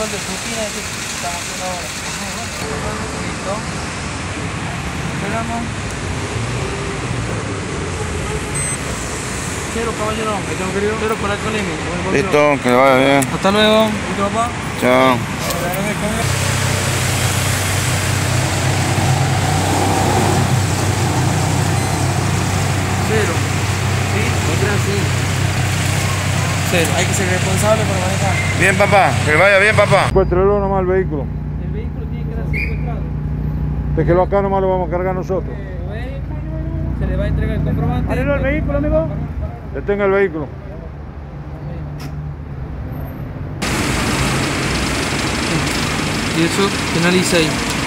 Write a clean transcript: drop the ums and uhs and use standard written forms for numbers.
control de rutina que estamos haciendo ahora. Listo. Esperamos. Cero, caballero. Ahí tengo querido. Cero por alto límite. Listo, que le vaya bien. Hasta luego. ¿Listo, papá? Chao. Cero. ¿Sí? Otra sí. Cero. Hay que ser responsable para manejar. Bien, papá. Que le vaya bien, papá. Secuéstrelo nomás el vehículo. El vehículo tiene que quedar secuestrado. Déjelo acá nomás, lo vamos a cargar nosotros. Se le va a entregar el comprobante. ¿Arregló el vehículo, amigo? Detenga el vehículo. Y eso finaliza ahí.